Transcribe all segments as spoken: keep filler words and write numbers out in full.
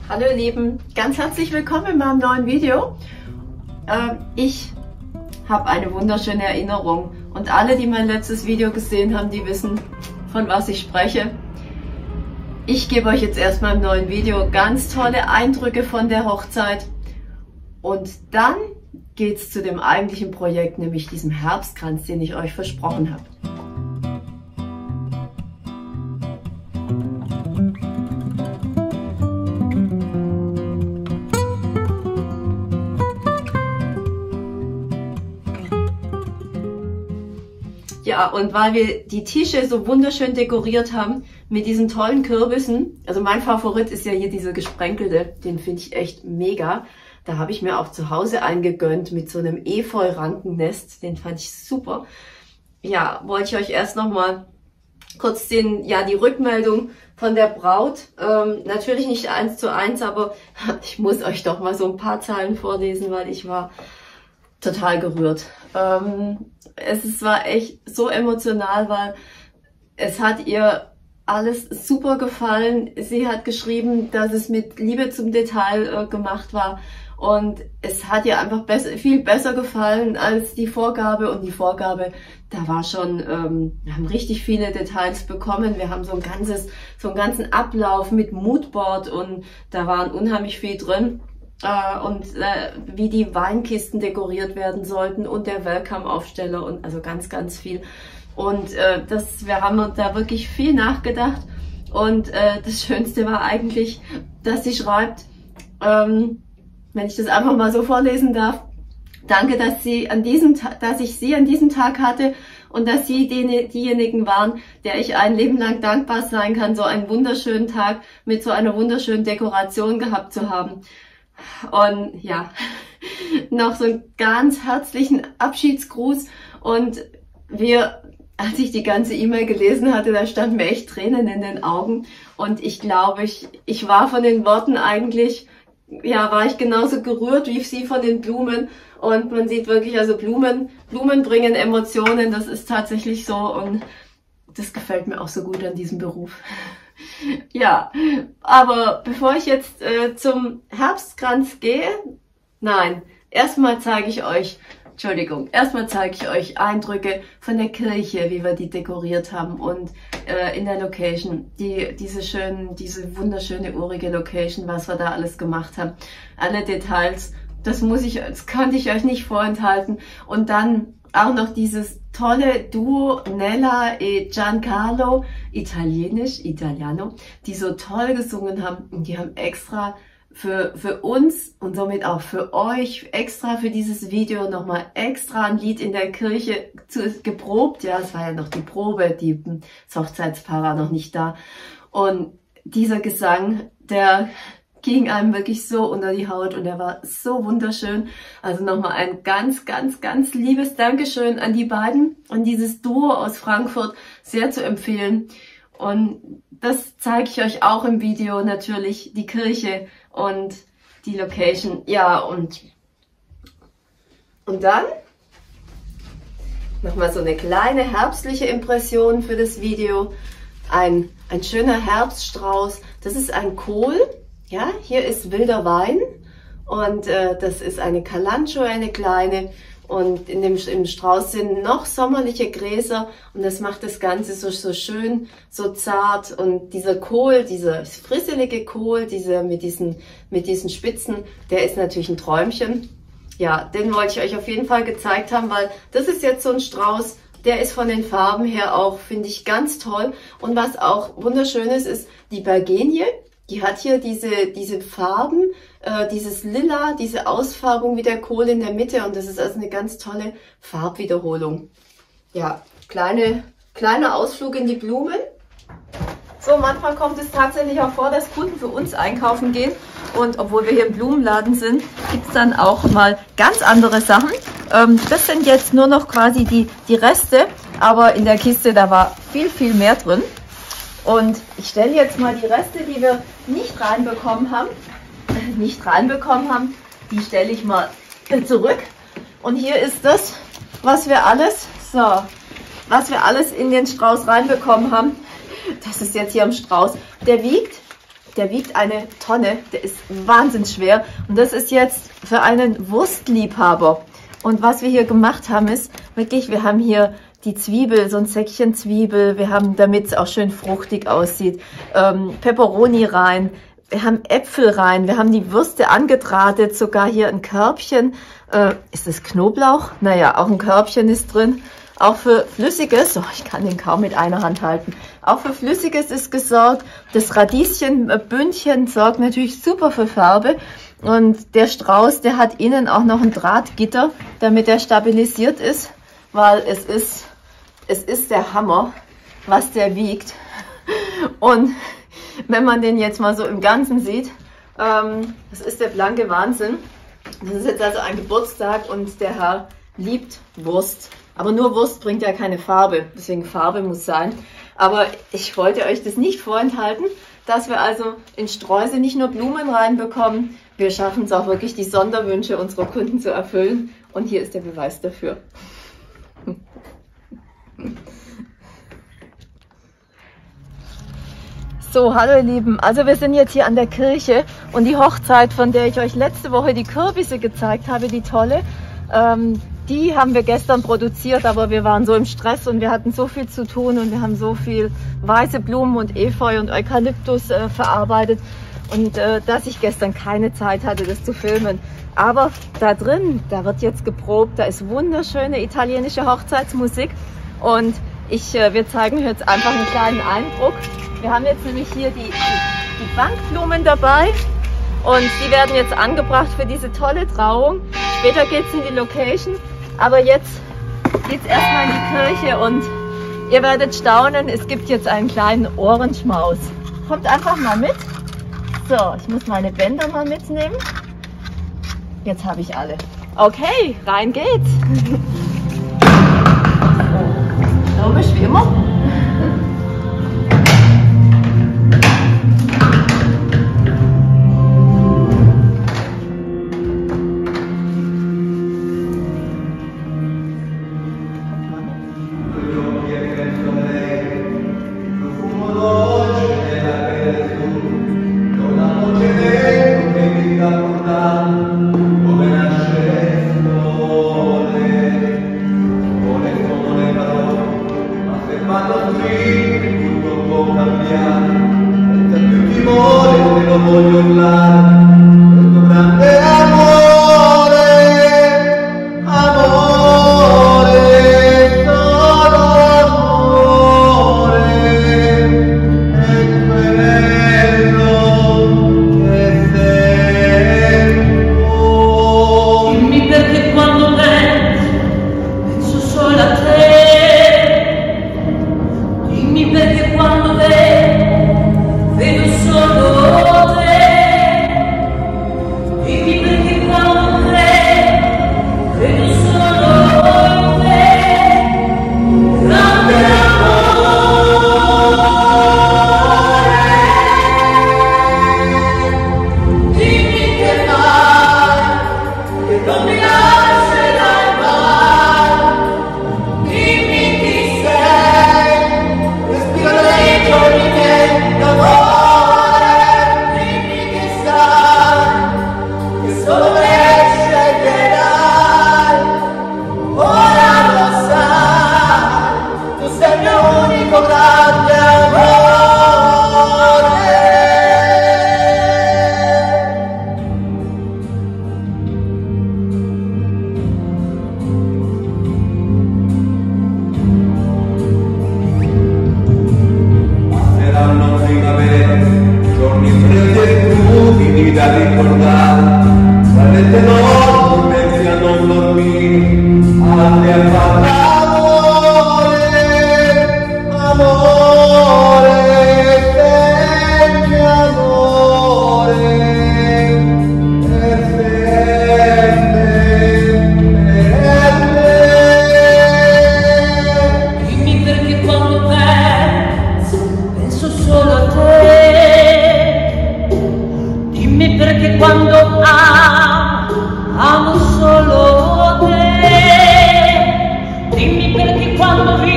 Hallo ihr Lieben, ganz herzlich willkommen in meinem neuen Video. Ähm, ich habe eine wunderschöne Erinnerung und alle, die mein letztes Video gesehen haben, die wissen, von was ich spreche. Ich gebe euch jetzt erstmal im neuen Video ganz tolle Eindrücke von der Hochzeit und dann geht es zu dem eigentlichen Projekt, nämlich diesem Herbstkranz, den ich euch versprochen habe. Ja, und weil wir die Tische so wunderschön dekoriert haben mit diesen tollen Kürbissen, also mein Favorit ist ja hier dieser gesprenkelte, den finde ich echt mega. Da habe ich mir auch zu Hause eingegönnt mit so einem Efeu-Rankennest, den fand ich super. Ja, wollte ich euch erst nochmal kurz den, ja, die Rückmeldung von der Braut, ähm, natürlich nicht eins zu eins, aber ich muss euch doch mal so ein paar Zeilen vorlesen, weil ich war total gerührt. Ähm, es ist, war echt so emotional, weil es hat ihr alles super gefallen. Sie hat geschrieben, dass es mit Liebe zum Detail äh, gemacht war und es hat ihr einfach besser, viel besser gefallen als die Vorgabe und die Vorgabe, da war schon, ähm, wir haben richtig viele Details bekommen. Wir haben so ein ganzes, so einen ganzen Ablauf mit Moodboard und da waren unheimlich viel drin. Uh, und uh, wie die Weinkisten dekoriert werden sollten und der Welcome-Aufsteller und also ganz, ganz viel. Und uh, das, wir haben da wirklich viel nachgedacht und uh, das Schönste war eigentlich, dass sie schreibt, ähm, wenn ich das einfach mal so vorlesen darf, danke, dass sie an diesem, dass ich sie an diesem Tag hatte und dass sie die, diejenigen waren, der ich ein Leben lang dankbar sein kann, so einen wunderschönen Tag mit so einer wunderschönen Dekoration gehabt zu haben. Und ja, noch so einen ganz herzlichen Abschiedsgruß und wir, als ich die ganze E-Mail gelesen hatte, da standen mir echt Tränen in den Augen und ich glaube, ich, ich war von den Worten eigentlich, ja, war ich genauso gerührt wie sie von den Blumen und man sieht wirklich, also Blumen, Blumen bringen Emotionen, das ist tatsächlich so und das gefällt mir auch so gut an diesem Beruf. Ja, aber bevor ich jetzt äh, zum Herbstkranz gehe, nein, erstmal zeige ich euch, Entschuldigung, erstmal zeige ich euch Eindrücke von der Kirche, wie wir die dekoriert haben und äh, in der Location, die, diese schönen, diese wunderschöne urige Location, was wir da alles gemacht haben, alle Details, das muss ich, das konnte ich euch nicht vorenthalten und dann auch noch dieses tolle Duo Nella e Giancarlo, italienisch, Italiano, die so toll gesungen haben und die haben extra für, für uns und somit auch für euch extra für dieses Video nochmal extra ein Lied in der Kirche zu, geprobt. Ja, es war ja noch die Probe, die, das Hochzeitspaar war noch nicht da und dieser Gesang, der ging einem wirklich so unter die Haut und er war so wunderschön. Also nochmal ein ganz, ganz, ganz liebes Dankeschön an die beiden, an dieses Duo aus Frankfurt, sehr zu empfehlen. Und das zeige ich euch auch im Video natürlich, die Kirche und die Location. Ja, und, und dann nochmal so eine kleine herbstliche Impression für das Video. Ein, ein schöner Herbststrauß, das ist ein Kohl. Ja, hier ist wilder Wein und äh, das ist eine Kalanchoe, eine kleine und in dem im Strauß sind noch sommerliche Gräser und das macht das Ganze so, so schön, so zart und dieser Kohl, dieser frisselige Kohl, dieser mit diesen, mit diesen Spitzen, der ist natürlich ein Träumchen. Ja, den wollte ich euch auf jeden Fall gezeigt haben, weil das ist jetzt so ein Strauß, der ist von den Farben her auch, finde ich, ganz toll und was auch wunderschön ist, ist die Bergenie. Die hat hier diese, diese Farben, äh, dieses Lila, diese Ausfärbung wie der Kohl in der Mitte und das ist also eine ganz tolle Farbwiederholung. Ja, kleine, kleiner Ausflug in die Blumen. So, manchmal kommt es tatsächlich auch vor, dass Kunden für uns einkaufen gehen und obwohl wir hier im Blumenladen sind, gibt es dann auch mal ganz andere Sachen. Ähm, das sind jetzt nur noch quasi die, die Reste, aber in der Kiste, da war viel, viel mehr drin. Und ich stelle jetzt mal die Reste, die wir nicht reinbekommen haben, nicht reinbekommen haben, die stelle ich mal zurück. Und hier ist das, was wir alles, so, was wir alles in den Strauß reinbekommen haben. Das ist jetzt hier am Strauß. Der wiegt der wiegt eine Tonne, der ist wahnsinnig schwer und das ist jetzt für einen Wurstliebhaber. Und was wir hier gemacht haben ist, wirklich, wir haben hier die Zwiebel, so ein Säckchen Zwiebel, wir haben, damit es auch schön fruchtig aussieht, ähm, Peperoni rein, wir haben Äpfel rein, wir haben die Würste angedrahtet, sogar hier ein Körbchen, äh, ist das Knoblauch? Naja, auch ein Körbchen ist drin. Auch für Flüssiges, oh, ich kann den kaum mit einer Hand halten, auch für Flüssiges ist gesorgt. Das Radieschenbündchen sorgt natürlich super für Farbe. Und der Strauß, der hat innen auch noch ein Drahtgitter, damit er stabilisiert ist, weil es ist, es ist der Hammer, was der wiegt. Und wenn man den jetzt mal so im Ganzen sieht, ähm, das ist der blanke Wahnsinn. Das ist jetzt also ein Geburtstag und der Herr liebt Wurst. Aber nur Wurst bringt ja keine Farbe, deswegen Farbe muss sein. Aber ich wollte euch das nicht vorenthalten, dass wir also in Streusel nicht nur Blumen reinbekommen, wir schaffen es auch wirklich, die Sonderwünsche unserer Kunden zu erfüllen. Und hier ist der Beweis dafür. So, hallo ihr Lieben, also wir sind jetzt hier an der Kirche und die Hochzeit, von der ich euch letzte Woche die Kürbisse gezeigt habe, die tolle, ähm, die haben wir gestern produziert, aber wir waren so im Stress und wir hatten so viel zu tun und wir haben so viel weiße Blumen und Efeu und Eukalyptus äh, verarbeitet und äh, dass ich gestern keine Zeit hatte, das zu filmen. Aber da drin, da wird jetzt geprobt, da ist wunderschöne italienische Hochzeitsmusik und ich, äh, wir zeigen euch jetzt einfach einen kleinen Eindruck. Wir haben jetzt nämlich hier die, die, die Bankblumen dabei. Und die werden jetzt angebracht für diese tolle Trauung. Später geht es in die Location. Aber jetzt geht es erstmal in die Kirche und ihr werdet staunen, es gibt jetzt einen kleinen Ohrenschmaus. Kommt einfach mal mit. So, ich muss meine Bänder mal mitnehmen. Jetzt habe ich alle. Okay, rein geht's. So, komisch wie immer.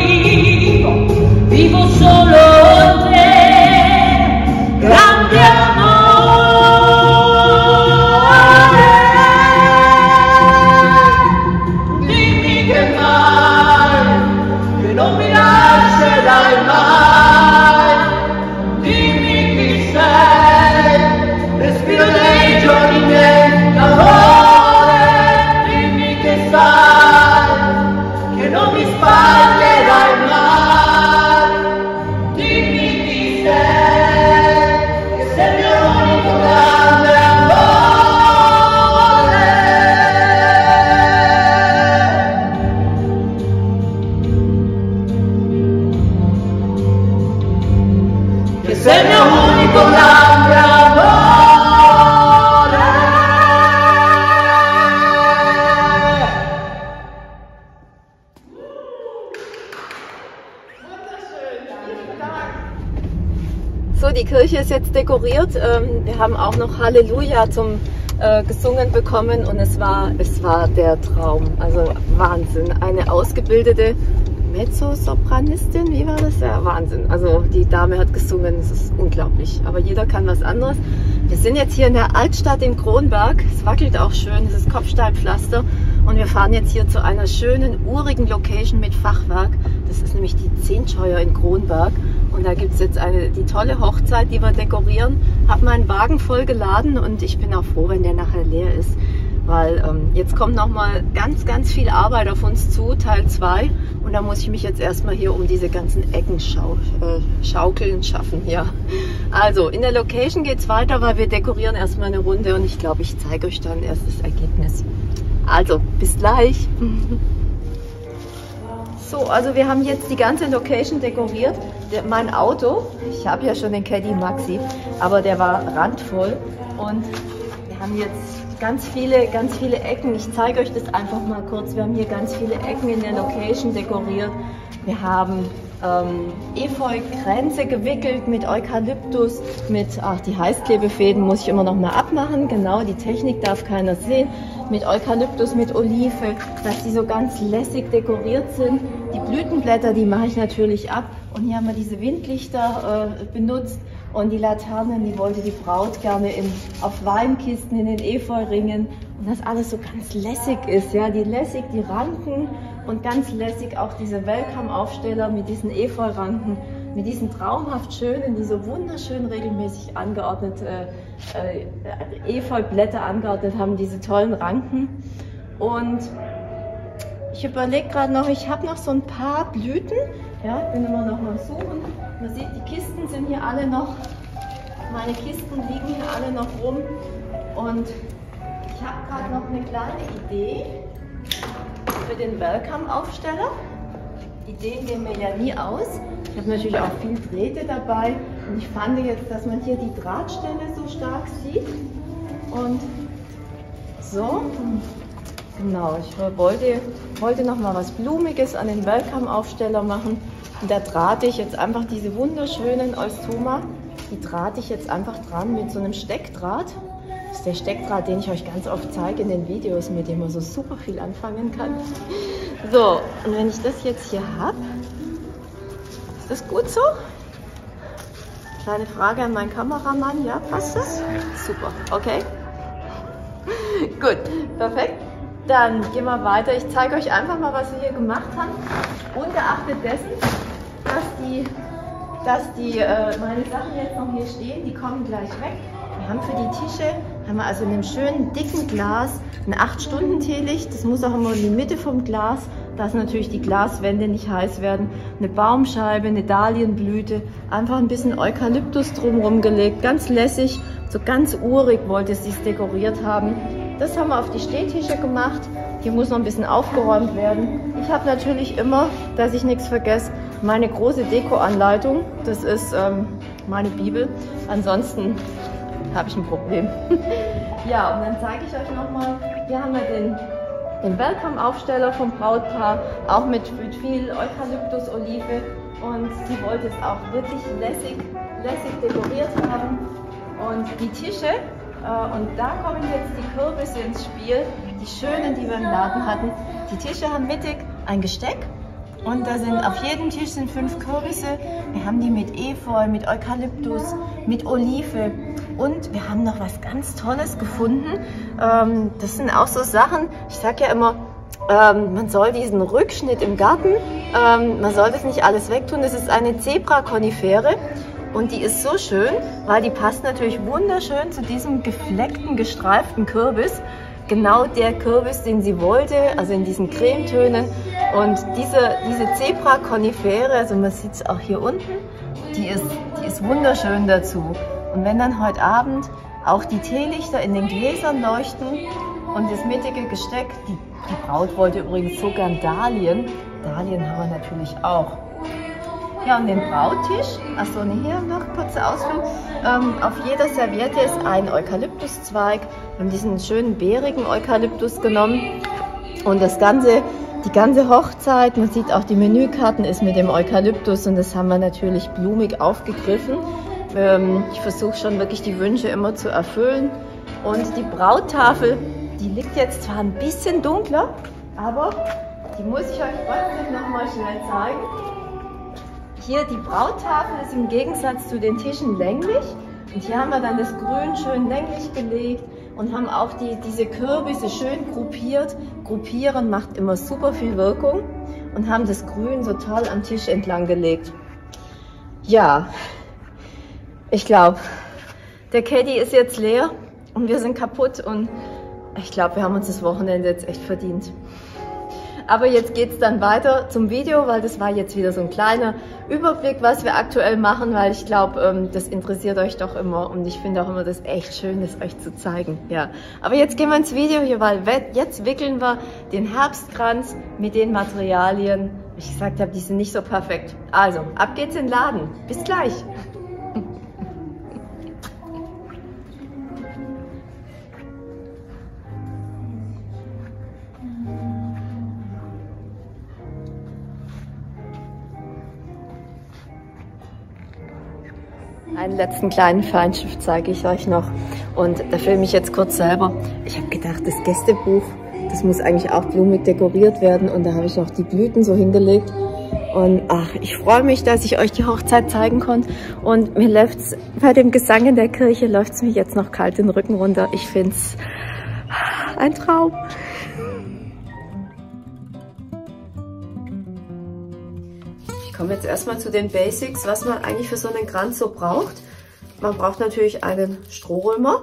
Vivo solo te, grande amore. ist jetzt dekoriert. Ähm, wir haben auch noch Halleluja zum äh, gesungen bekommen und es war, es war der Traum. Also Wahnsinn. Eine ausgebildete Mezzosopranistin, wie war das? Ja, Wahnsinn. Also die Dame hat gesungen, es ist unglaublich. Aber jeder kann was anderes. Wir sind jetzt hier in der Altstadt in Kronberg. Es wackelt auch schön, es ist Kopfsteinpflaster. Und wir fahren jetzt hier zu einer schönen, urigen Location mit Fachwerk. Das ist nämlich die Zehntscheuer in Kronberg. Und da gibt es jetzt eine, die tolle Hochzeit, die wir dekorieren. Habe meinen Wagen voll geladen und ich bin auch froh, wenn der nachher leer ist. Weil ähm, jetzt kommt nochmal ganz, ganz viel Arbeit auf uns zu, Teil zwei. Und da muss ich mich jetzt erstmal hier um diese ganzen Ecken schau äh, schaukeln schaffen hier. Also in der Location geht es weiter, weil wir dekorieren erstmal eine Runde und ich glaube, ich zeige euch dann erst das Ergebnis. Also, bis gleich. So, also wir haben jetzt die ganze Location dekoriert. Der, mein Auto, ich habe ja schon den Caddy Maxi, aber der war randvoll und wir haben jetzt ganz viele, ganz viele Ecken. Ich zeige euch das einfach mal kurz. Wir haben hier ganz viele Ecken in der Location dekoriert. Wir haben ähm, Efeu-Kränze gewickelt mit Eukalyptus, mit, ach, die Heißklebefäden muss ich immer noch mal abmachen. Genau, die Technik darf keiner sehen. Mit Eukalyptus, mit Olive, dass die so ganz lässig dekoriert sind. Die Blütenblätter, die mache ich natürlich ab. Und hier haben wir diese Windlichter äh, benutzt. Und die Laternen, die wollte die Braut gerne in, auf Weinkisten in den Efeu-Ringen. Und das alles so ganz lässig ist, ja, die lässig, die Ranken und ganz lässig auch diese Welcome-Aufsteller mit diesen Efeu-Ranken, mit diesen traumhaft schönen, die so wunderschön regelmäßig angeordnet, äh, äh, Efeu-Blätter angeordnet haben, diese tollen Ranken. Und ich überlege gerade noch, ich habe noch so ein paar Blüten, ja, ich bin immer noch mal suchen. Man sieht, die Kisten sind hier alle noch, meine Kisten liegen hier alle noch rum und ich habe gerade noch eine kleine Idee für den Welcome-Aufsteller. Ideen gehen mir ja nie aus. Ich habe natürlich auch viel Drähte dabei und ich fand jetzt, dass man hier die Drahtstelle so stark sieht und so. Genau, ich wollte, wollte noch mal was Blumiges an den Welcome-Aufsteller machen. Und da drahte ich jetzt einfach diese wunderschönen Eustoma, die drahte ich jetzt einfach dran mit so einem Steckdraht. Das ist der Steckdraht, den ich euch ganz oft zeige in den Videos, mit dem man so super viel anfangen kann. So, und wenn ich das jetzt hier habe, ist das gut so? Kleine Frage an meinen Kameramann, ja, passt das? Super, okay. Gut, perfekt. Dann gehen wir weiter. Ich zeige euch einfach mal, was wir hier gemacht haben. Ungeachtet dessen, dass die, dass die äh, meine Sachen jetzt noch hier stehen, die kommen gleich weg. Wir haben für die Tische, haben wir also in einem schönen dicken Glas ein acht Stunden Teelicht. Das muss auch immer in die Mitte vom Glas, dass natürlich die Glaswände nicht heiß werden. Eine Baumscheibe, eine Dahlienblüte, einfach ein bisschen Eukalyptus drumherum gelegt. Ganz lässig, so ganz urig wollte sie es dekoriert haben. Das haben wir auf die Stehtische gemacht. Hier muss noch ein bisschen aufgeräumt werden. Ich habe natürlich immer, dass ich nichts vergesse, meine große Deko-Anleitung. Das ist ähm, meine Bibel. Ansonsten habe ich ein Problem. Ja, und dann zeige ich euch nochmal, hier haben wir den, den Welcome-Aufsteller vom Brautpaar, auch mit, mit viel Eukalyptus-Olive. Und sie wollte es auch wirklich lässig, lässig dekoriert haben. Und die Tische, und da kommen jetzt die Kürbisse ins Spiel, die schönen, die wir im Laden hatten. Die Tische haben mittig ein Gesteck und da sind auf jedem Tisch sind fünf Kürbisse. Wir haben die mit Efeu, mit Eukalyptus, mit Olive und wir haben noch was ganz Tolles gefunden. Ähm, das sind auch so Sachen, ich sage ja immer, ähm, man soll diesen Rückschnitt im Garten, ähm, man soll das nicht alles wegtun. Das ist eine Zebra-Konifere. Und die ist so schön, weil die passt natürlich wunderschön zu diesem gefleckten, gestreiften Kürbis. Genau der Kürbis, den sie wollte, also in diesen Cremetönen. Und diese, diese Zebra-Konifere, also man sieht es auch hier unten, die ist, die ist wunderschön dazu. Und wenn dann heute Abend auch die Teelichter in den Gläsern leuchten und das mittige Gesteck, die, die Braut wollte übrigens so gern Dahlien. Dahlien haben wir natürlich auch. Ja, und den Brauttisch, achso, ne, hier noch kurze Ausführung. Ähm, auf jeder Serviette ist ein Eukalyptuszweig. Wir haben diesen schönen beerigen Eukalyptus genommen. Und das ganze, die ganze Hochzeit, man sieht auch die Menükarten, ist mit dem Eukalyptus und das haben wir natürlich blumig aufgegriffen. Ähm, ich versuche schon wirklich die Wünsche immer zu erfüllen. Und die Brauttafel, die liegt jetzt zwar ein bisschen dunkler, aber die muss ich euch trotzdem noch mal schnell zeigen. Hier die Brauttafel ist im Gegensatz zu den Tischen länglich. Und hier haben wir dann das Grün schön länglich gelegt und haben auch die, diese Kürbisse schön gruppiert. Gruppieren macht immer super viel Wirkung und haben das Grün so toll am Tisch entlang gelegt. Ja, ich glaube, der Caddy ist jetzt leer und wir sind kaputt und ich glaube, wir haben uns das Wochenende jetzt echt verdient. Aber jetzt geht es dann weiter zum Video, weil das war jetzt wieder so ein kleiner Überblick, was wir aktuell machen, weil ich glaube, ähm, das interessiert euch doch immer und ich finde auch immer das echt schön, das euch zu zeigen. Ja. Aber jetzt gehen wir ins Video hier, weil jetzt wickeln wir den Herbstkranz mit den Materialien. Wie ich gesagt habe, die sind nicht so perfekt. Also, ab geht's in den Laden. Bis gleich. Einen letzten kleinen Feinschiff zeige ich euch noch und da filme ich jetzt kurz selber. Ich habe gedacht, das Gästebuch, das muss eigentlich auch blumig dekoriert werden und da habe ich auch die Blüten so hingelegt. Und ach, ich freue mich, dass ich euch die Hochzeit zeigen konnte und mir läuft's bei dem Gesang in der Kirche, läuft es mir jetzt noch kalt den Rücken runter. Ich finde es ein Traum. Ich komme jetzt erstmal zu den Basics, was man eigentlich für so einen Kranz so braucht. Man braucht natürlich einen Strohrömer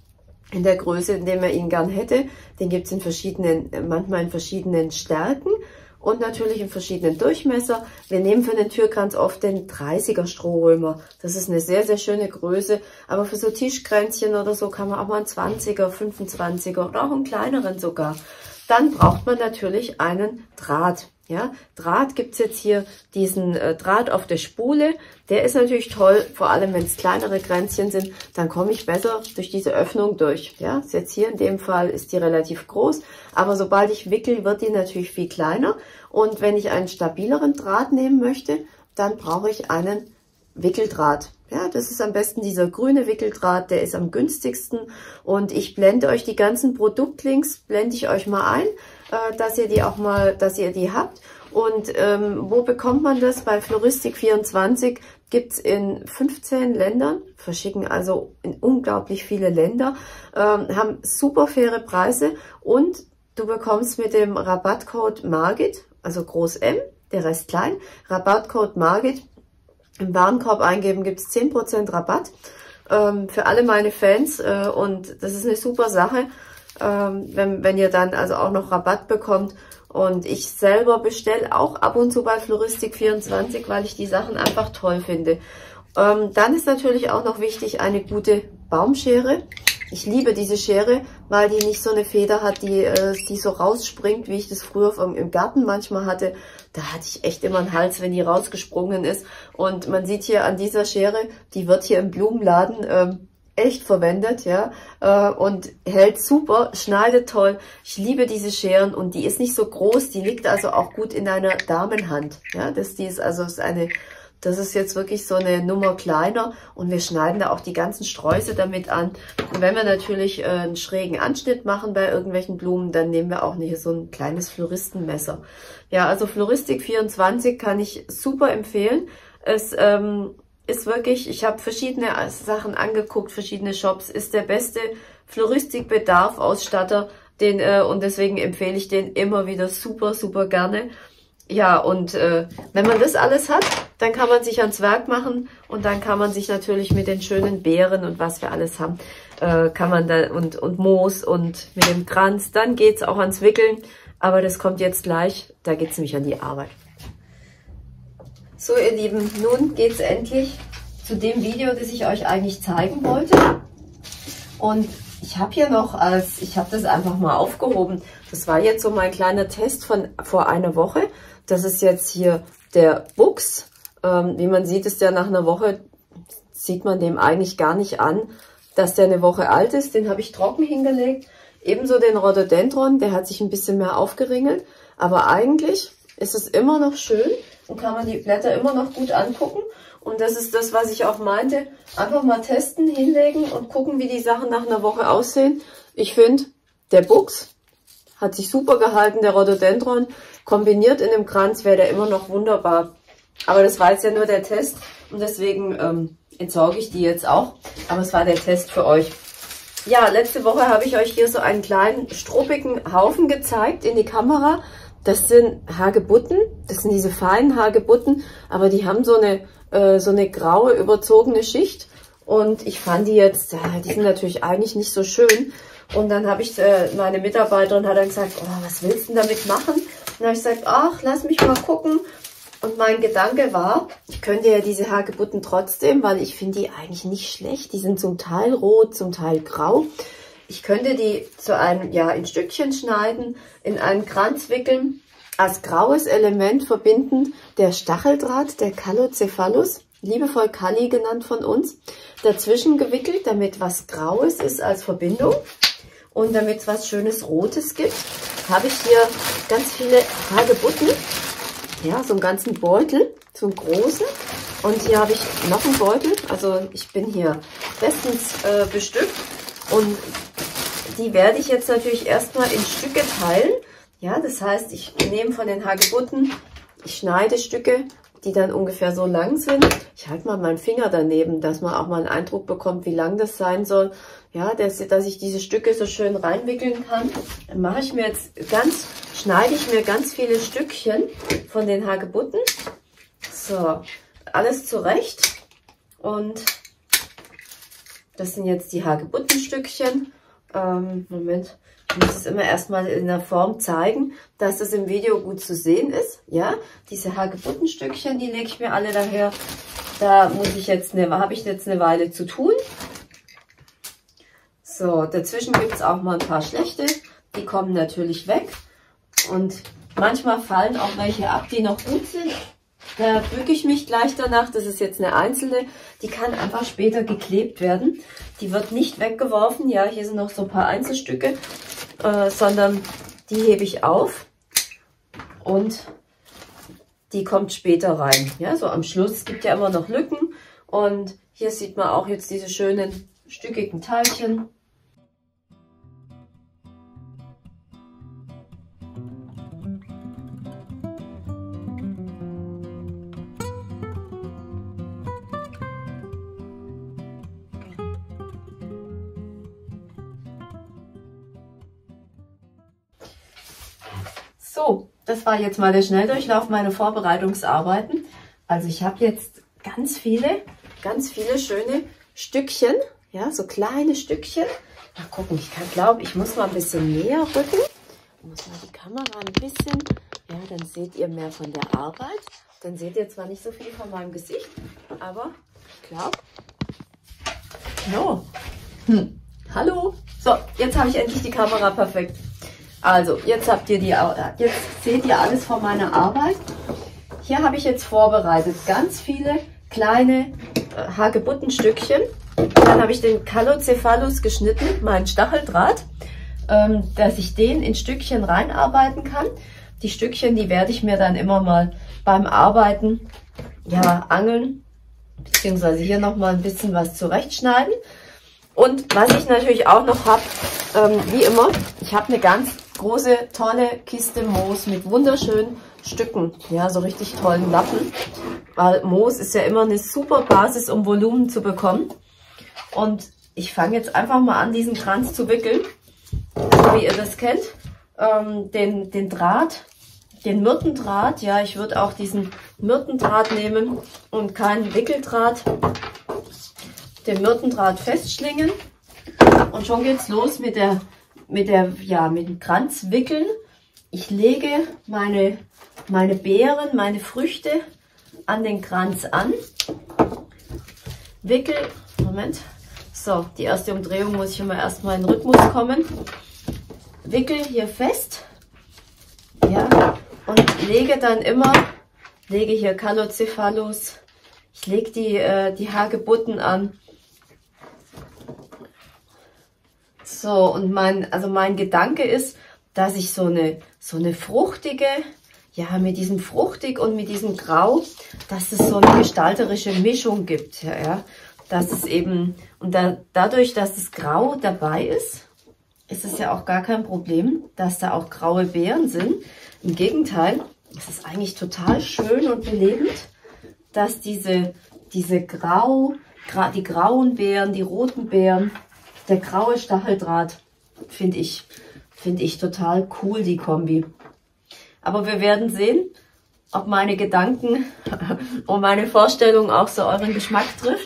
in der Größe, in der man ihn gern hätte. Den gibt es in verschiedenen, manchmal in verschiedenen Stärken und natürlich in verschiedenen Durchmesser. Wir nehmen für den Türkranz oft den dreißiger Strohrömer. Das ist eine sehr, sehr schöne Größe. Aber für so Tischkränzchen oder so kann man auch mal einen zwanziger, fünfundzwanziger oder auch einen kleineren sogar. Dann braucht man natürlich einen Draht. Ja, Draht gibt's jetzt hier diesen äh, Draht auf der Spule. Der ist natürlich toll, vor allem wenn es kleinere Kränzchen sind, dann komme ich besser durch diese Öffnung durch. Ja, ist jetzt hier in dem Fall ist die relativ groß, aber sobald ich wickel, wird die natürlich viel kleiner. Und wenn ich einen stabileren Draht nehmen möchte, dann brauche ich einen Wickeldraht. Ja, das ist am besten dieser grüne Wickeldraht, der ist am günstigsten. Und ich blende euch die ganzen Produktlinks, blende ich euch mal ein, äh, dass ihr die auch mal, dass ihr die habt. Und ähm, wo bekommt man das? Bei Floristik vierundzwanzig gibt's in fünfzehn Ländern, verschicken also in unglaublich viele Länder, ähm, haben super faire Preise und du bekommst mit dem Rabattcode Margit, also groß M, der Rest klein, Rabattcode Margit, im Warenkorb eingeben, gibt es zehn Prozent Rabatt ähm, für alle meine Fans äh, und das ist eine super Sache, ähm, wenn, wenn ihr dann also auch noch Rabatt bekommt. Und ich selber bestelle auch ab und zu bei Floristik vierundzwanzig, weil ich die Sachen einfach toll finde. Ähm, dann ist natürlich auch noch wichtig eine gute Baumschere. Ich liebe diese Schere, weil die nicht so eine Feder hat, die, äh, die so rausspringt, wie ich das früher vom, im Garten manchmal hatte. Da hatte ich echt immer einen Hals, wenn die rausgesprungen ist. Und man sieht hier an dieser Schere, die wird hier im Blumenladen ähm, echt verwendet, ja, äh, und hält super, schneidet toll. Ich liebe diese Scheren und die ist nicht so groß, die liegt also auch gut in einer Damenhand. Ja, das die ist also ist eine, das ist jetzt wirklich so eine Nummer kleiner und wir schneiden da auch die ganzen Sträuße damit an. Und wenn wir natürlich äh, einen schrägen Anschnitt machen bei irgendwelchen Blumen, dann nehmen wir auch hier so ein kleines Floristenmesser. Ja, also Floristik vierundzwanzig kann ich super empfehlen. Es ähm, ist wirklich, ich habe verschiedene Sachen angeguckt, verschiedene Shops, ist der beste Floristikbedarf-Ausstatter, den äh, und deswegen empfehle ich den immer wieder super, super gerne. Ja, und äh, wenn man das alles hat, dann kann man sich ans Werk machen und dann kann man sich natürlich mit den schönen Beeren und was wir alles haben, äh, kann man da und, und Moos und mit dem Kranz, dann geht's auch ans Wickeln, aber das kommt jetzt gleich, da geht's nämlich an die Arbeit. So ihr Lieben, nun geht's endlich zu dem Video, das ich euch eigentlich zeigen wollte. Und ich habe hier noch als, ich habe das einfach mal aufgehoben. Das war jetzt so mein kleiner Test von vor einer Woche. Das ist jetzt hier der Buchs. Ähm, wie man sieht, ist der nach einer Woche, sieht man dem eigentlich gar nicht an, dass der eine Woche alt ist. Den habe ich trocken hingelegt. Ebenso den Rhododendron, der hat sich ein bisschen mehr aufgeringelt. Aber eigentlich ist es immer noch schön und kann man die Blätter immer noch gut angucken. Und das ist das, was ich auch meinte. Einfach mal testen, hinlegen und gucken, wie die Sachen nach einer Woche aussehen. Ich finde, der Buchs hat sich super gehalten, der Rhododendron. Kombiniert in dem Kranz wäre der immer noch wunderbar. Aber das war jetzt ja nur der Test und deswegen ähm, entsorge ich die jetzt auch. Aber es war der Test für euch. Ja, letzte Woche habe ich euch hier so einen kleinen struppigen Haufen gezeigt in die Kamera. Das sind Hagebutten, das sind diese feinen Hagebutten, aber die haben so eine, äh, so eine graue, überzogene Schicht. Und ich fand die jetzt, ja, die sind natürlich eigentlich nicht so schön. Und dann habe ich, äh, meine Mitarbeiterin hat dann gesagt, oh, was willst du denn damit machen? Und dann habe ich gesagt, ach, lass mich mal gucken. Und mein Gedanke war, ich könnte ja diese Hagebutten trotzdem, weil ich finde die eigentlich nicht schlecht. Die sind zum Teil rot, zum Teil grau. Ich könnte die zu einem, ja, in Stückchen schneiden, in einen Kranz wickeln, als graues Element verbindend der Stacheldraht, der Callocephalus, liebevoll Kalli genannt von uns, dazwischen gewickelt, damit was Graues ist als Verbindung und damit es was Schönes Rotes gibt, habe ich hier ganz viele Hagebutten, ja, so einen ganzen Beutel, so einen großen. Und hier habe ich noch einen Beutel, also ich bin hier bestens äh, bestückt und die werde ich jetzt natürlich erstmal in Stücke teilen. Ja, das heißt, ich nehme von den Hagebutten, ich schneide Stücke, die dann ungefähr so lang sind. Ich halte mal meinen Finger daneben, dass man auch mal einen Eindruck bekommt, wie lang das sein soll. Ja, dass, dass ich diese Stücke so schön reinwickeln kann. Dann mache ich mir jetzt ganz, schneide ich mir ganz viele Stückchen von den Hagebutten. So, alles zurecht. Und das sind jetzt die Hagebuttenstückchen. Ähm, Moment, ich muss es immer erstmal in der Form zeigen, dass es im Video gut zu sehen ist. Ja, diese Hagebuttenstückchen, die lege ich mir alle daher. Da muss ich jetzt eine, habe ich jetzt eine Weile zu tun. So, dazwischen gibt es auch mal ein paar schlechte. Die kommen natürlich weg. Und manchmal fallen auch welche ab, die noch gut sind. Da bücke ich mich gleich danach. Das ist jetzt eine einzelne. Die kann einfach später geklebt werden. Die wird nicht weggeworfen. Ja, hier sind noch so ein paar Einzelstücke. Äh, sondern die hebe ich auf. Und die kommt später rein. Ja, so am Schluss. Es gibt ja immer noch Lücken. Und hier sieht man auch jetzt diese schönen stückigen Teilchen. So, das war jetzt mal der Schnelldurchlauf meiner Vorbereitungsarbeiten. Also ich habe jetzt ganz viele, ganz viele schöne Stückchen, ja, so kleine Stückchen. Mal gucken, ich kann glaube, ich muss mal ein bisschen näher rücken. Ich muss mal die Kamera ein bisschen, ja, dann seht ihr mehr von der Arbeit. Dann seht ihr zwar nicht so viel von meinem Gesicht, aber ich glaube, no. Hm. Hallo. So, jetzt habe ich endlich die Kamera perfekt. Also, jetzt habt ihr die, jetzt seht ihr alles von meiner Arbeit. Hier habe ich jetzt vorbereitet ganz viele kleine äh, Hagebuttenstückchen. Dann habe ich den Callocephalus geschnitten, meinen Stacheldraht, ähm, dass ich den in Stückchen reinarbeiten kann. Die Stückchen, die werde ich mir dann immer mal beim Arbeiten, ja, angeln, beziehungsweise hier nochmal ein bisschen was zurechtschneiden. Und was ich natürlich auch noch habe, ähm, wie immer, ich habe eine ganz große, tolle Kiste Moos mit wunderschönen Stücken, ja, so richtig tollen Lappen, weil Moos ist ja immer eine super Basis, um Volumen zu bekommen. Und ich fange jetzt einfach mal an, diesen Kranz zu wickeln, so wie ihr das kennt, ähm, den, den Draht, den Myrtendraht, ja, ich würde auch diesen Myrtendraht nehmen und keinen Wickeldraht, den Myrtendraht festschlingen und schon geht's los mit der mit der ja mit dem Kranz wickeln. Ich lege meine meine Beeren, meine Früchte an den Kranz an. Wickel, Moment. So, die erste Umdrehung muss ich immer erstmal in den Rhythmus kommen. Wickel hier fest. Ja, und lege dann immer lege hier Callocephalus. Ich lege die äh, die Hagebutten an. So, und mein, also mein Gedanke ist, dass ich so eine, so eine fruchtige, ja, mit diesem Fruchtig und mit diesem Grau, dass es so eine gestalterische Mischung gibt. Ja, ja. Dass es eben, und da, dadurch, dass das Grau dabei ist, ist es ja auch gar kein Problem, dass da auch graue Beeren sind. Im Gegenteil, es ist eigentlich total schön und belebend, dass diese, diese Grau, gra, die grauen Beeren, die roten Beeren, der graue Stacheldraht, finde ich, finde ich total cool, die Kombi. Aber wir werden sehen, ob meine Gedanken und meine Vorstellung auch so euren Geschmack trifft.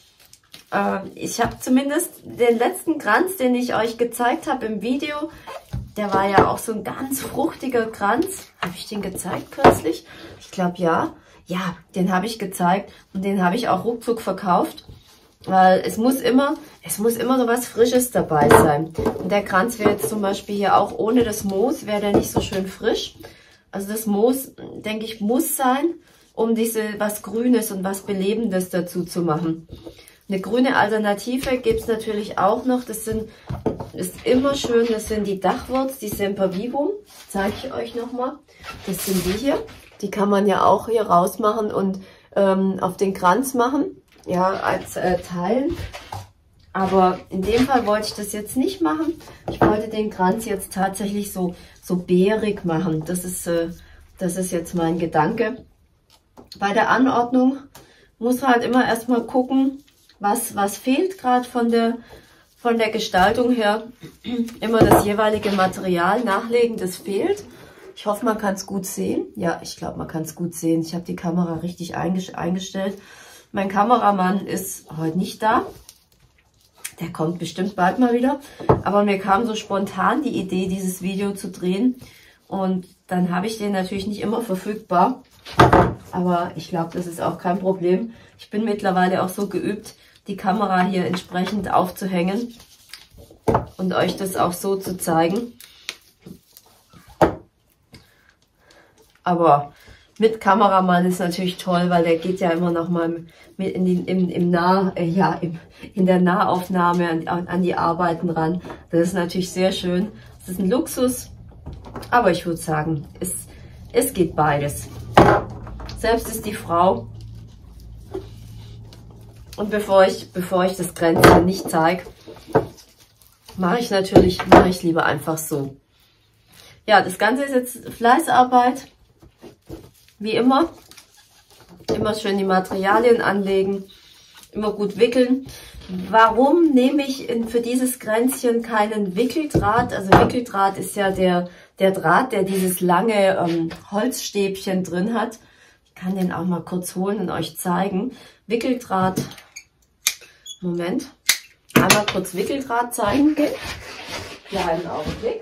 Äh, ich habe zumindest den letzten Kranz, den ich euch gezeigt habe im Video, der war ja auch so ein ganz fruchtiger Kranz. Habe ich den gezeigt kürzlich? Ich glaube ja. Ja, den habe ich gezeigt und den habe ich auch ruckzuck verkauft. Weil es muss immer, es muss immer so was Frisches dabei sein. Und der Kranz wäre jetzt zum Beispiel hier auch ohne das Moos, wäre der nicht so schön frisch. Also das Moos, denke ich, muss sein, um diese was Grünes und was Belebendes dazu zu machen. Eine grüne Alternative gibt es natürlich auch noch. Das sind, ist immer schön, das sind die Dachwurz, die Sempervivum. Zeige ich euch nochmal. Das sind die hier. Die kann man ja auch hier rausmachen und ähm, auf den Kranz machen. Ja, als äh, Teilen. Aber in dem Fall wollte ich das jetzt nicht machen. Ich wollte den Kranz jetzt tatsächlich so, so beerig machen. Das ist, äh, das ist jetzt mein Gedanke. Bei der Anordnung muss man halt immer erstmal gucken, was, was fehlt gerade von der, von der Gestaltung her. Immer das jeweilige Material nachlegen, das fehlt. Ich hoffe, man kann es gut sehen. Ja, ich glaube, man kann es gut sehen. Ich habe die Kamera richtig eingestellt. Mein Kameramann ist heute nicht da. Der kommt bestimmt bald mal wieder. Aber mir kam so spontan die Idee, dieses Video zu drehen. Und dann habe ich den natürlich nicht immer verfügbar. Aber ich glaube, das ist auch kein Problem. Ich bin mittlerweile auch so geübt, die Kamera hier entsprechend aufzuhängen. Und euch das auch so zu zeigen. Aber mit Kameramann ist natürlich toll, weil der geht ja immer noch mal mit in, die, im, im nah, äh, ja, im, in der Nahaufnahme an, an die Arbeiten ran. Das ist natürlich sehr schön. Das ist ein Luxus, aber ich würde sagen, es, es geht beides. Selbst ist die Frau. Und bevor ich, bevor ich das Kränzchen nicht zeige, mache ich natürlich, mache ich lieber einfach so. Ja, das Ganze ist jetzt Fleißarbeit. Wie immer, immer schön die Materialien anlegen, immer gut wickeln. Warum nehme ich in, für dieses Kränzchen keinen Wickeldraht? Also Wickeldraht ist ja der, der Draht, der dieses lange ähm, Holzstäbchen drin hat. Ich kann den auch mal kurz holen und euch zeigen. Wickeldraht, Moment, einmal kurz Wickeldraht zeigen. Okay. Ja, einen Augenblick.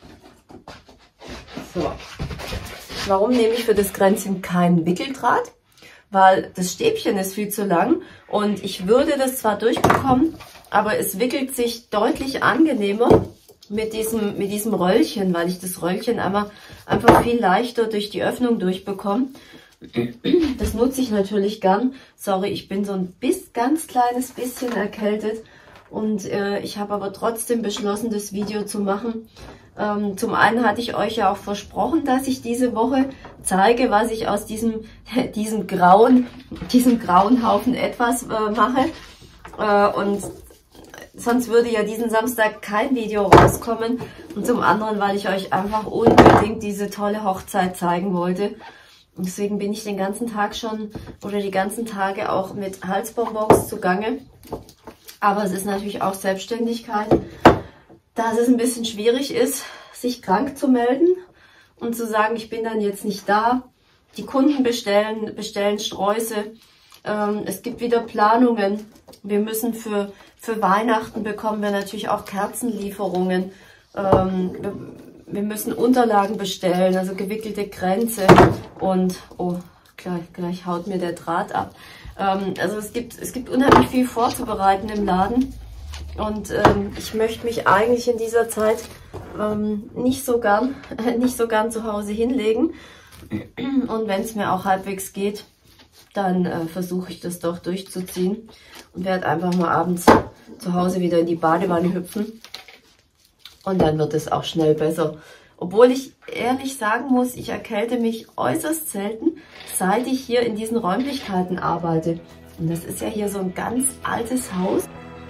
So. Warum nehme ich für das Kränzchen keinen Wickeldraht? Weil das Stäbchen ist viel zu lang und ich würde das zwar durchbekommen, aber es wickelt sich deutlich angenehmer mit diesem, mit diesem Röllchen, weil ich das Röllchen einfach, einfach viel leichter durch die Öffnung durchbekomme. Das nutze ich natürlich gern. Sorry, ich bin so ein bis, ganz kleines bisschen erkältet und äh, ich habe aber trotzdem beschlossen, das Video zu machen. Ähm, zum einen hatte ich euch ja auch versprochen, dass ich diese Woche zeige, was ich aus diesem, diesem grauen, diesem grauen Haufen etwas äh, mache. Äh, und sonst würde ja diesen Samstag kein Video rauskommen. Und zum anderen, weil ich euch einfach unbedingt diese tolle Hochzeit zeigen wollte. Und deswegen bin ich den ganzen Tag schon oder die ganzen Tage auch mit Halsbonbons zugange. Aber es ist natürlich auch Selbstständigkeit, dass es ein bisschen schwierig ist, sich krank zu melden und zu sagen, ich bin dann jetzt nicht da. Die Kunden bestellen, bestellen Sträuße. Ähm, es gibt wieder Planungen. Wir müssen für, für Weihnachten bekommen wir natürlich auch Kerzenlieferungen. Ähm, wir, wir müssen Unterlagen bestellen, also gewickelte Kränze und, oh, gleich, gleich haut mir der Draht ab. Ähm, also es gibt, es gibt unheimlich viel vorzubereiten im Laden. Und ähm, ich möchte mich eigentlich in dieser Zeit ähm, nicht so gern, nicht so gern zu Hause hinlegen. Und wenn es mir auch halbwegs geht, dann äh, versuche ich das doch durchzuziehen und werde einfach mal abends zu Hause wieder in die Badewanne hüpfen. Und dann wird es auch schnell besser. Obwohl ich ehrlich sagen muss, ich erkälte mich äußerst selten, seit ich hier in diesen Räumlichkeiten arbeite. Und das ist ja hier so ein ganz altes Haus.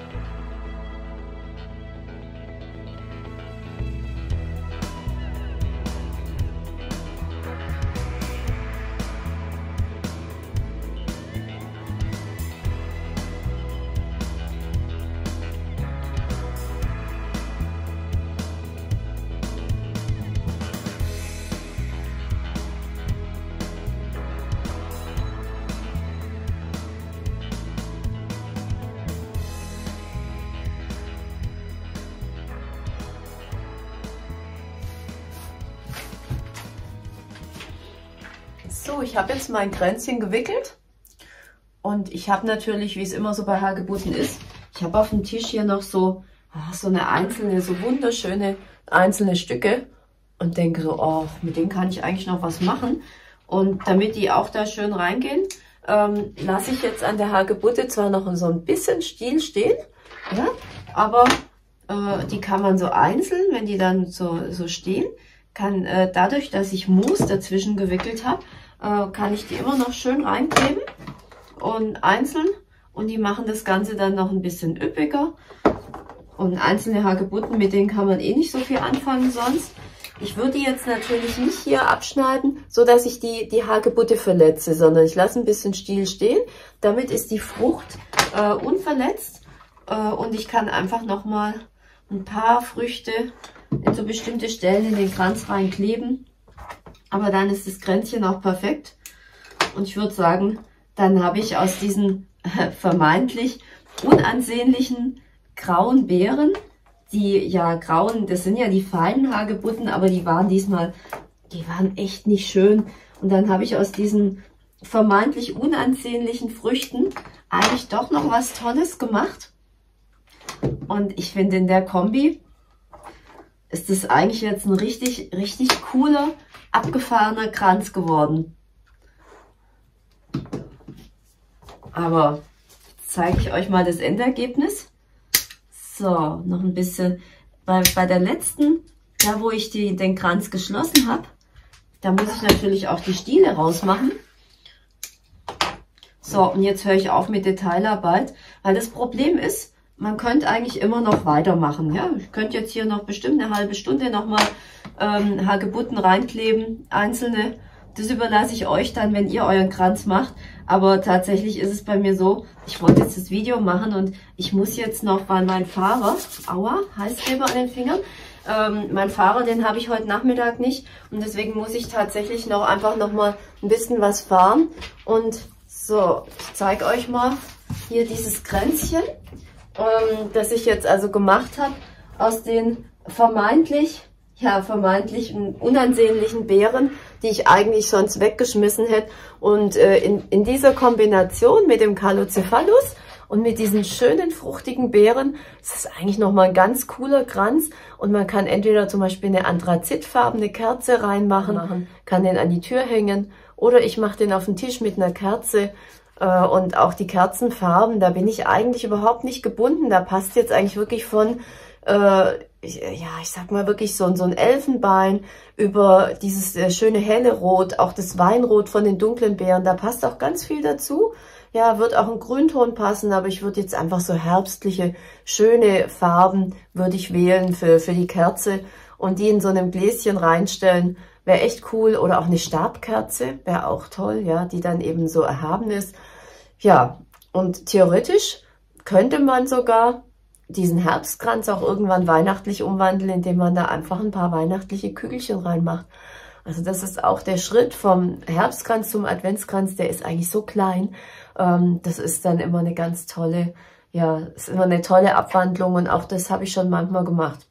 So, ich habe jetzt mein Kränzchen gewickelt und ich habe natürlich, wie es immer so bei Hagebutten ist, ich habe auf dem Tisch hier noch so, so eine einzelne, so wunderschöne einzelne Stücke und denke so, oh, mit denen kann ich eigentlich noch was machen. Und damit die auch da schön reingehen, ähm, lasse ich jetzt an der Hagebutte zwar noch so ein bisschen Stiel stehen, ja, aber äh, die kann man so einzeln, wenn die dann so, so stehen, kann äh, dadurch, dass ich Mousse dazwischen gewickelt habe, äh, kann ich die immer noch schön reinkleben und einzeln, und die machen das Ganze dann noch ein bisschen üppiger. Und einzelne Hagebutten, mit denen kann man eh nicht so viel anfangen sonst. Ich würde die jetzt natürlich nicht hier abschneiden, so dass ich die, die Hagebutte verletze, sondern ich lasse ein bisschen Stiel stehen. Damit ist die Frucht äh, unverletzt äh, und ich kann einfach nochmal ein paar Früchte in so bestimmte Stellen in den Kranz reinkleben. Aber dann ist das Kränzchen auch perfekt. Und ich würde sagen, dann habe ich aus diesen äh, vermeintlich unansehnlichen grauen Beeren, die ja grauen, das sind ja die feinen Hagebutten, aber die waren diesmal, die waren echt nicht schön. Und dann habe ich aus diesen vermeintlich unansehnlichen Früchten eigentlich doch noch was Tolles gemacht. Und ich finde, in der Kombi ist das eigentlich jetzt ein richtig, richtig cooler, abgefahrener Kranz geworden. Aber jetzt zeige ich euch mal das Endergebnis. So, noch ein bisschen. Bei, bei der letzten, da wo ich die, den Kranz geschlossen habe, da muss ich natürlich auch die Stiele rausmachen. So, und jetzt höre ich auf mit Detailarbeit, weil das Problem ist, man könnte eigentlich immer noch weitermachen. Ja? Ich könnte jetzt hier noch bestimmt eine halbe Stunde nochmal ähm, Hagebutten reinkleben, einzelne. Das überlasse ich euch dann, wenn ihr euren Kranz macht. Aber tatsächlich ist es bei mir so, ich wollte jetzt das Video machen und ich muss jetzt noch, weil mein Fahrer, aua, Heißkleber an den Fingern, ähm, mein Fahrer, den habe ich heute Nachmittag nicht. Und deswegen muss ich tatsächlich noch einfach noch mal ein bisschen was fahren. Und so, ich zeige euch mal hier dieses Kränzchen, ähm, das ich jetzt also gemacht habe aus den vermeintlich, ja, vermeintlich unansehnlichen Beeren, die ich eigentlich sonst weggeschmissen hätte. Und äh, in, in dieser Kombination mit dem Calocephalus und mit diesen schönen fruchtigen Beeren ist das eigentlich nochmal ein ganz cooler Kranz. Und man kann entweder zum Beispiel eine anthrazitfarbene Kerze reinmachen, machen, kann den an die Tür hängen, oder ich mache den auf den Tisch mit einer Kerze. Äh, und auch die Kerzenfarben, da bin ich eigentlich überhaupt nicht gebunden. Da passt jetzt eigentlich wirklich von äh, ja, ich sag mal wirklich so, so ein Elfenbein über dieses äh, schöne helle Rot, auch das Weinrot von den dunklen Beeren, da passt auch ganz viel dazu. Ja, wird auch ein Grünton passen, aber ich würde jetzt einfach so herbstliche, schöne Farben würde ich wählen für, für die Kerze und die in so einem Gläschen reinstellen, wäre echt cool. Oder auch eine Stabkerze, wäre auch toll, ja, die dann eben so erhaben ist. Ja, und theoretisch könnte man sogar diesen Herbstkranz auch irgendwann weihnachtlich umwandeln, indem man da einfach ein paar weihnachtliche Kügelchen reinmacht. Also das ist auch der Schritt vom Herbstkranz zum Adventskranz, der ist eigentlich so klein. Ähm, das ist dann immer eine ganz tolle, ja, ist immer eine tolle Abwandlung, und auch das habe ich schon manchmal gemacht.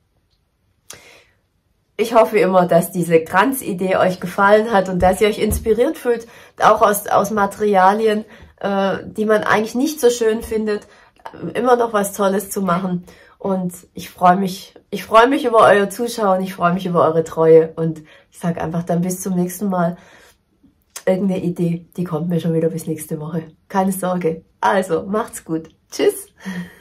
Ich hoffe immer, dass diese Kranzidee euch gefallen hat und dass ihr euch inspiriert fühlt, auch aus, aus Materialien, äh, die man eigentlich nicht so schön findet, immer noch was Tolles zu machen. Und ich freue mich, ich freue mich über euer Zuschauen, ich freue mich über eure Treue, und ich sage einfach dann bis zum nächsten Mal. Irgendeine Idee, die kommt mir schon wieder bis nächste Woche. Keine Sorge. Also, macht's gut. Tschüss.